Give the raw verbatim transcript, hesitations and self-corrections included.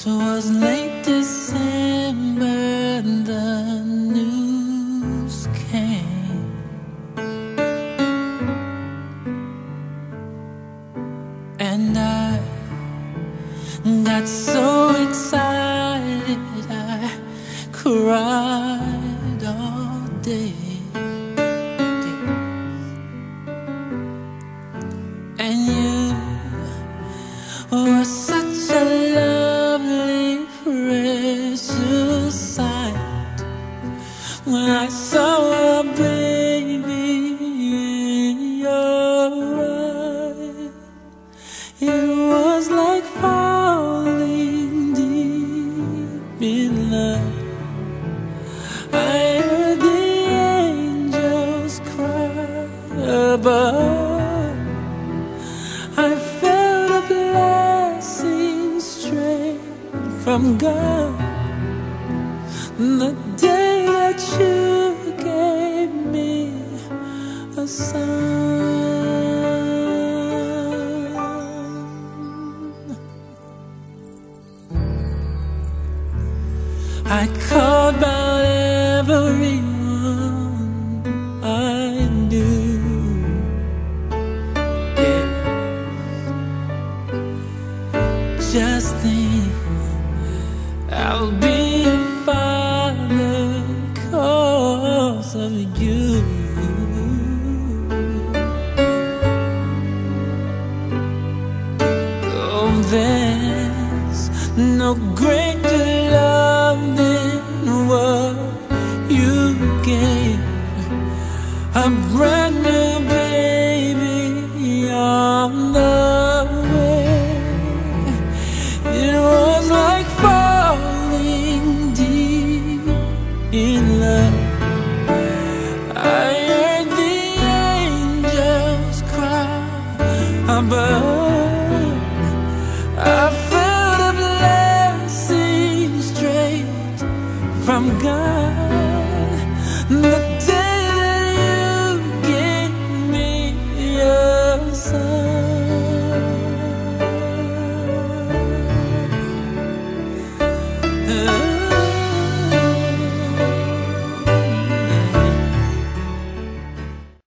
'Twas late December and the news came. And I got so excited I cried all day. And you were such a lovely, precious sight when I saw a baby in your eyes. It was like falling deep in love. I heard the angels cry above. I felt a blessing straight from God the day that you gave me a son. I called about everyone I knew. Yeah. Just think I'll be a father 'cause of you. Oh, there's no greater love than what you gave. A brand new baby on the way. It was like falling deep in love. I heard the angels cry above. I felt a blessing straight from God